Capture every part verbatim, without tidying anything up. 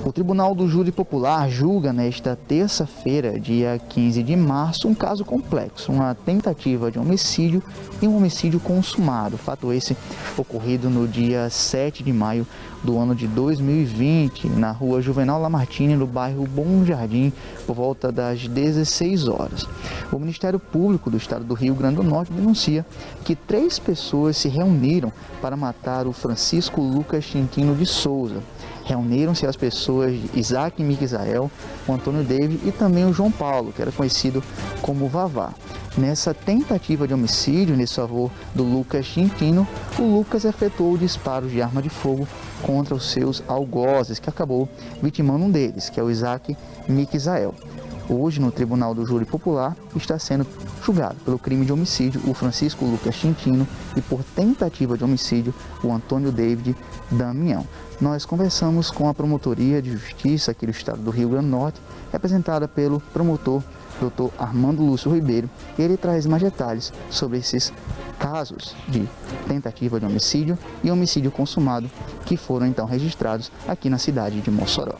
O Tribunal do Júri Popular julga nesta terça-feira, dia quinze de março, um caso complexo, uma tentativa de homicídio e um homicídio consumado. Fato esse ocorrido no dia sete de maio do ano de dois mil e vinte, na rua Juvenal Lamartine, no bairro Bom Jardim, por volta das dezesseis horas. O Ministério Público do Estado do Rio Grande do Norte denuncia que três pessoas se reuniram para matar o Francisco Lucas Quintino de Souza. Reuniram-se as pessoas Isaac Miquisael, o Antônio David e também o João Paulo, que era conhecido como Vavá. Nessa tentativa de homicídio, nesse favor do Lucas Quintino, o Lucas efetuou disparos de arma de fogo contra os seus algozes, que acabou vitimando um deles, que é o Isaac Miquisael. Hoje, no Tribunal do Júri Popular, está sendo julgado pelo crime de homicídio o Francisco Lucas Quintino e por tentativa de homicídio o Antônio David Damião. Nós conversamos com a Promotoria de Justiça aqui do Estado do Rio Grande do Norte, representada pelo promotor doutor Armando Lúcio Ribeiro, e ele traz mais detalhes sobre esses casos de tentativa de homicídio e homicídio consumado que foram então registrados aqui na cidade de Mossoró.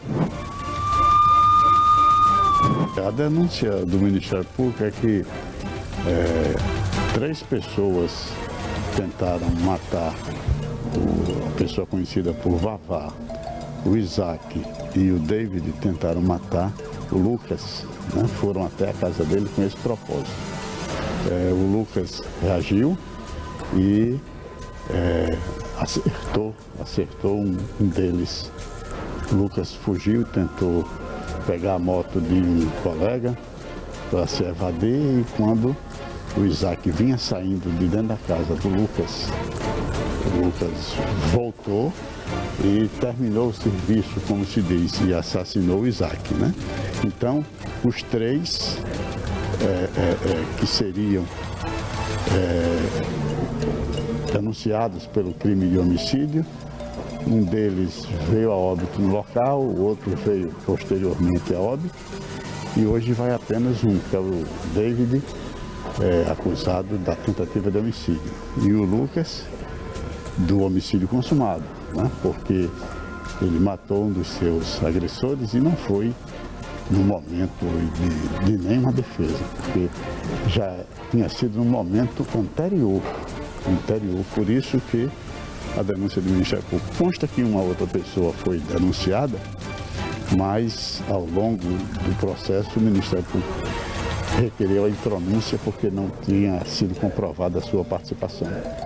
A denúncia do Ministério Público é que é, três pessoas tentaram matar o, a pessoa conhecida por Vavá, o Isaac e o David tentaram matar o Lucas, né? Foram até a casa dele com esse propósito. É, o Lucas reagiu e é, acertou, acertou um, um deles. O Lucas fugiu e tentou pegar a moto de um colega para se evadir, e quando o Isaac vinha saindo de dentro da casa do Lucas, o Lucas voltou e terminou o serviço, como se diz, e assassinou o Isaac, né? Então, os três é, é, é, que seriam é, denunciados pelo crime de homicídio, um deles veio a óbito no local, o outro veio posteriormente a óbito, e hoje vai apenas um, que é o David, é, acusado da tentativa de homicídio, e o Lucas do homicídio consumado, né? Porque ele matou um dos seus agressores e não foi no momento de, de nenhuma defesa, porque já tinha sido no momento anterior, anterior, por isso que a denúncia do Ministério Público. Consta que uma outra pessoa foi denunciada, mas ao longo do processo o Ministério Público requereu a impronúncia porque não tinha sido comprovada a sua participação.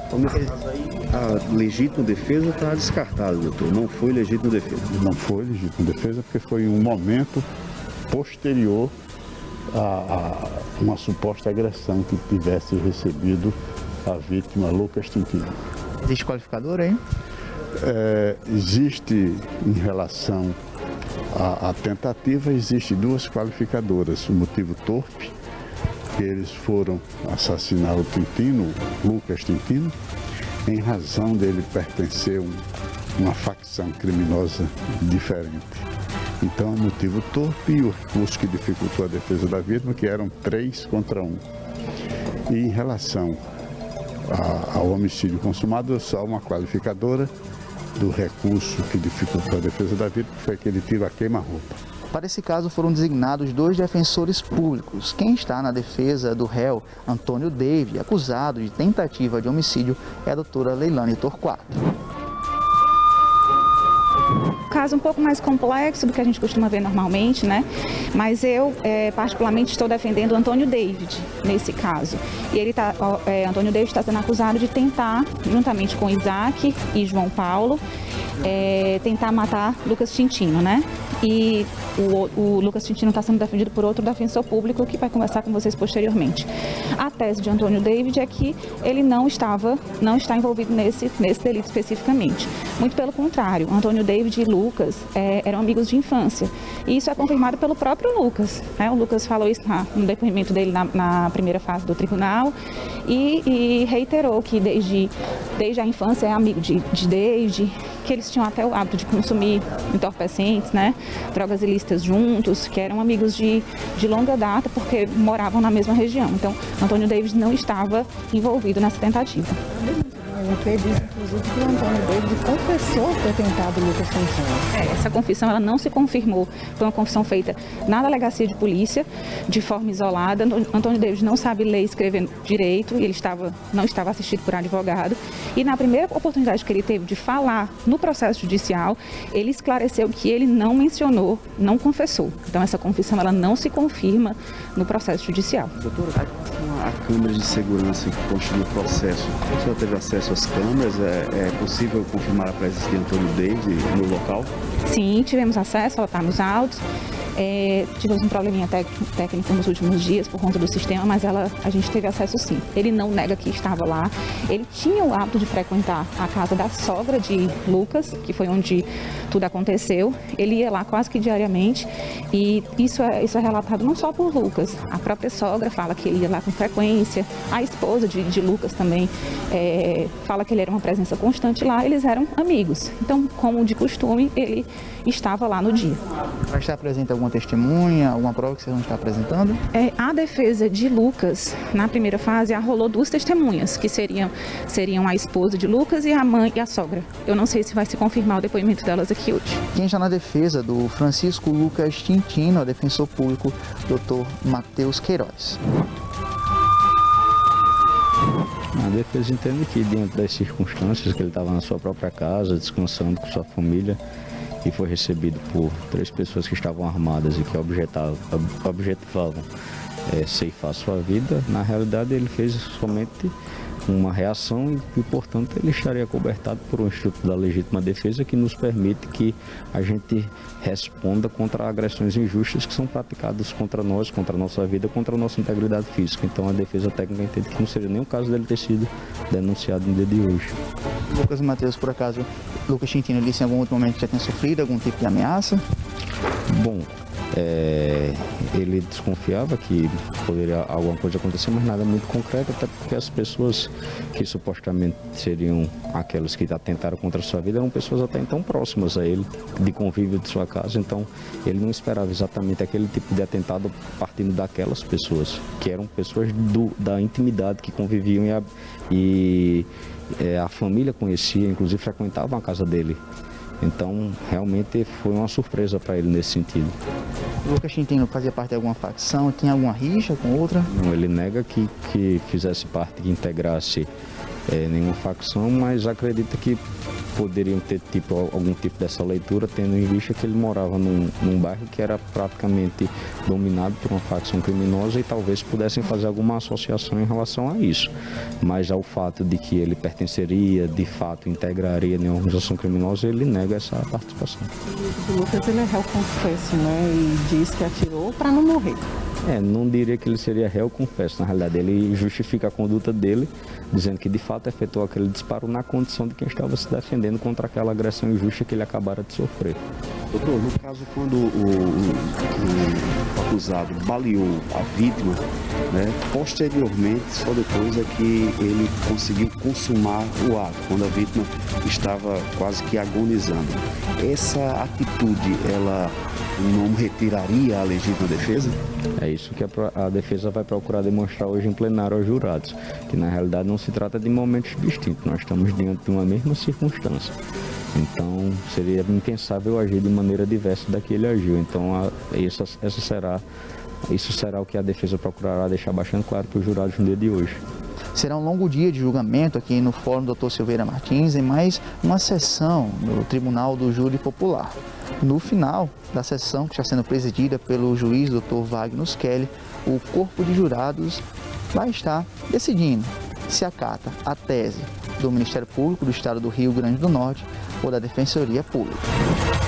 A legítima defesa está descartada, doutor. Não foi legítima defesa. Não foi legítima defesa porque foi um momento posterior a, a uma suposta agressão que tivesse recebido a vítima Lucas Quintino. Existe qualificador aí? É, existe, em relação à, à tentativa, existe duas qualificadoras. O motivo torpe, que eles foram assassinar o Quintino, Lucas Quintino, em razão dele pertencer a um, uma facção criminosa diferente. Então, o motivo torpe e o recurso que dificultou a defesa da vítima, que eram três contra um. E em relação ao homicídio consumado, só uma qualificadora do recurso que dificultou a defesa da vítima, que foi aquele tiro a queima-roupa. Para esse caso foram designados dois defensores públicos. Quem está na defesa do réu Antônio David, acusado de tentativa de homicídio, é a doutora Leilane Torquato. Caso um pouco mais complexo do que a gente costuma ver normalmente, né? Mas eu, é, particularmente, estou defendendo o Antônio David nesse caso. E ele tá, é, Antônio David está sendo acusado de tentar, juntamente com Isaac e João Paulo, é, tentar matar Lucas Quintino, né? E o, o Lucas Quintino está sendo defendido por outro defensor público que vai conversar com vocês posteriormente. A tese de Antônio David é que ele não estava, não está envolvido nesse, nesse delito especificamente. Muito pelo contrário, Antônio David e Lucas é, eram amigos de infância. E isso é confirmado pelo próprio Lucas, né? O Lucas falou isso na, no depoimento dele na, na primeira fase do tribunal e, e reiterou que desde, desde a infância é amigo de, de David, que eles tinham até o hábito de consumir entorpecentes, né? Drogas ilícitas juntos, que eram amigos de, de longa data porque moravam na mesma região. Então, Antônio David não estava envolvido nessa tentativa. P diz, inclusive, que o Antônio David confessou ter tentado Lucas Quintino. É, essa confissão ela não se confirmou. Foi uma confissão feita na delegacia de polícia, de forma isolada. Antônio David não sabe ler e escrever direito, e ele estava, não estava assistido por advogado. E na primeira oportunidade que ele teve de falar no processo judicial, ele esclareceu que ele não mencionou, não confessou. Então essa confissão ela não se confirma no processo judicial. Doutora, a câmera de segurança que consta no processo, a senhora teve acesso às câmeras? É, é possível confirmar a presença de Antônio David no local? Sim, tivemos acesso, ela está nos autos. É, tivemos um probleminha técnico nos últimos dias por conta do sistema, mas ela, a gente teve acesso sim. Ele não nega que estava lá. Ele tinha o hábito de frequentar a casa da sogra de Lucas, que foi onde tudo aconteceu. Ele ia lá quase que diariamente e isso é, isso é relatado não só por Lucas. A própria sogra fala que ele ia lá com frequência. A esposa de, de Lucas também é, fala que ele era uma presença constante lá. Eles eram amigos. Então, como de costume, ele estava lá no dia. Vai estar presente alguma testemunha, alguma prova que você não está apresentando? É, a defesa de Lucas, na primeira fase, arrolou duas testemunhas, que seriam, seriam a esposa de Lucas e a mãe e a sogra. Eu não sei se vai se confirmar o depoimento delas aqui hoje. Quem está na defesa do Francisco Lucas Quintino, é o defensor público, doutor Matheus Queiroz. A defesa entende que, diante das circunstâncias, que ele estava na sua própria casa, descansando com sua família, e foi recebido por três pessoas que estavam armadas e que objetavam, objetivavam é, ceifar sua vida. Na realidade, ele fez somente uma reação e, e, portanto, ele estaria cobertado por um Instituto da Legítima Defesa que nos permite que a gente responda contra agressões injustas que são praticadas contra nós, contra a nossa vida, contra a nossa integridade física. Então, a defesa técnica entende que não seria nem o caso dele ter sido denunciado no dia de hoje. Lucas e Matheus, por acaso, Lucas Quintino disse em algum outro momento que já tinha sofrido algum tipo de ameaça? Bom, é, ele desconfiava que poderia alguma coisa acontecer, mas nada muito concreto, até porque as pessoas que supostamente seriam aquelas que atentaram contra a sua vida eram pessoas até então próximas a ele, de convívio de sua casa. Então ele não esperava exatamente aquele tipo de atentado partindo daquelas pessoas, que eram pessoas do, da intimidade, que conviviam e a, e, é, a família conhecia, inclusive frequentavam a casa dele. Então, realmente foi uma surpresa para ele nesse sentido. O Lucas Quintino fazia parte de alguma facção? Tinha alguma rixa com outra? Não, ele nega que, que fizesse parte, que integrasse é, nenhuma facção, mas acredita que poderiam ter tipo, algum tipo dessa leitura, tendo em vista que ele morava num, num bairro que era praticamente dominado por uma facção criminosa e talvez pudessem fazer alguma associação em relação a isso. Mas ao fato de que ele pertenceria, de fato, integraria nenhuma organização criminosa, ele nega essa participação. O Lucas, ele é réu confesso, né? E diz que atirou para não morrer. É, não diria que ele seria réu confesso. Na realidade, ele justifica a conduta dele, dizendo que de fato efetuou aquele disparo na condição de quem estava se defendendo contra aquela agressão injusta que ele acabara de sofrer. Doutor, no caso, quando o, o, o acusado baleou a vítima, né, posteriormente, só depois é que ele conseguiu consumar o ato, quando a vítima estava quase que agonizando. Essa atitude, ela não retiraria a legítima defesa? É isso que a, a defesa vai procurar demonstrar hoje em plenário aos jurados, que na realidade não se trata de momentos distintos, nós estamos diante de uma mesma circunstância. Então seria impensável agir de maneira diversa da que ele agiu. Então a, essa, essa será, isso será o que a defesa procurará deixar bastante claro para os jurados no dia de hoje. Será um longo dia de julgamento aqui no Fórum doutor Silveira Martins, em mais uma sessão no Tribunal do Júri Popular. No final da sessão, que está sendo presidida pelo juiz doutor Wagner Kelly, o corpo de jurados vai estar decidindo se acata a tese do Ministério Público do Estado do Rio Grande do Norte ou da Defensoria Pública.